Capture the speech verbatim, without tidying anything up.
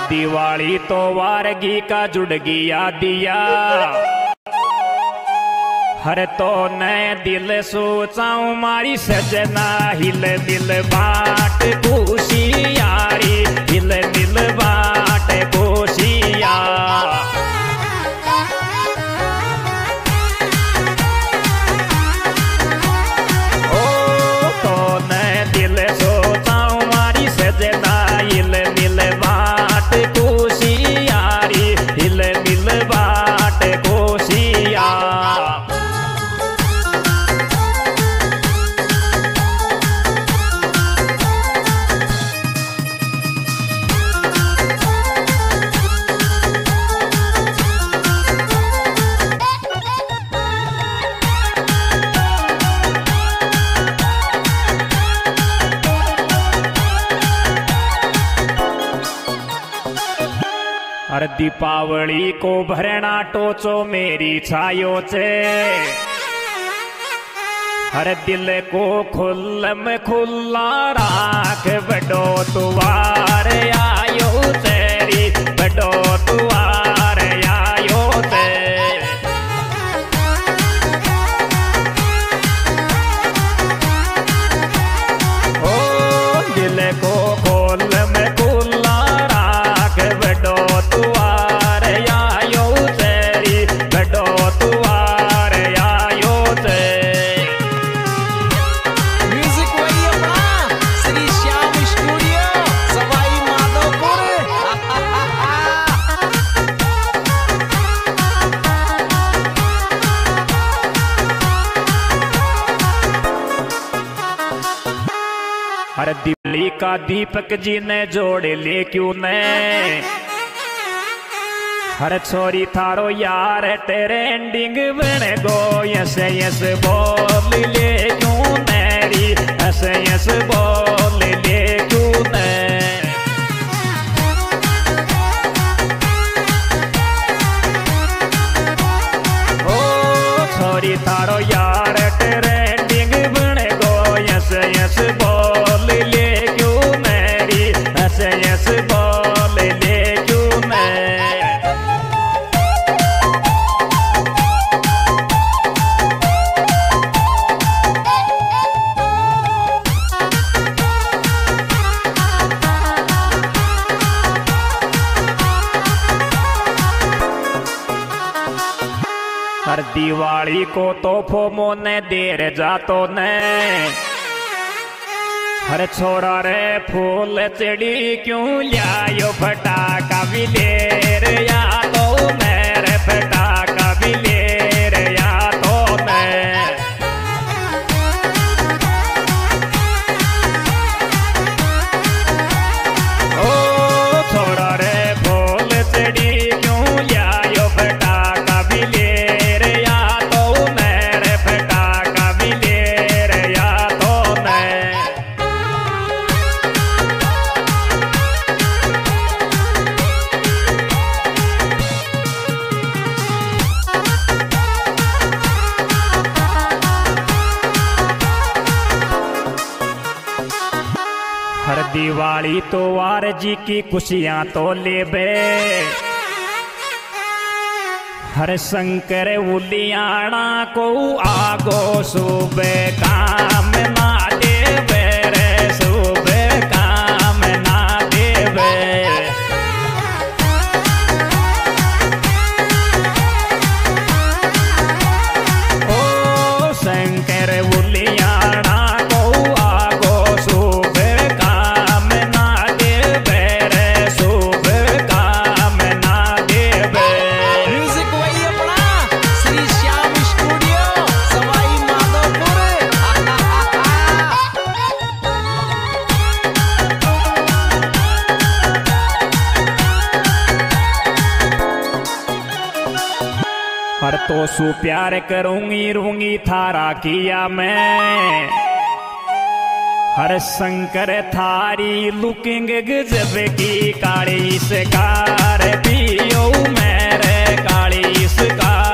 दिवाली तो वारगी का जुड़ गया दिया। हर तो नए दिल सोचाऊं मारी सजना हिल मिल बाट खुशी यारी हिल मिल बाट खुशिया। ओ तो नए दिल सोचाऊं मारी सजना हिल मिल बाट खुशी यारी हिल मिल बाट खुशिया। हर दीपावली को भरना टोचो मेरी छायो से। हर दिल को खुल्लम खुल्ला राख बड़ो तुवार आयो तेरी बड़ो तुवार आयो ते। ओ दिल को खुल्लम खुल्ला राख बड़ो तुवार आयो तेरी बड़ो तुवार आयो ते। म्यूजिक वही अपना श्री श्याम स्टूडियो सवाई माधोपुर। हर दिल्ली का दीपक जी ने जोड़ ले क्यों ने। हर छोरी थारो यार ट्रेंडिंग बन गो यस यस बोल ले क्यों मेरी यस यस बोल ले क्यों ने। ओ छोरी थारो यार ट्रेंडिंग बन गो यस यस बोल ले क्यों मेरी यस यस बोल ले क्यों मैं। हर दिवाली को तोहफो मोने देर जातो ने। हर छोरा रे फूल चढ़ी क्यों लायो फटाका भी लेर या तो मेरे फटाका भी लेर या तो मैं। ओ छोरा रे फूल चढ़ी क्यों लायो फटाका भी लेर या तो मेरे फटाका भी लेर या तो मैं। हर दिवाली तो वार जी की खुशियां तो ले बे। हर शंकर उलियाना को आगो सुबह काम ना देवे रे सुबह काम ना देवे। ओ शंकर उलियाना को आगो सुबह काम ना देवे रे सुबह काम ना देवे। म्यूजिक वही अपना श्री श्याम स्टूडियो सवाई माधोपुर। हर तो सु प्यार करूंगी रूंगी थारा किया मैं। हर शंकर थारी लुकिंग गजब की काली सकार पियो मेरे काली सकार।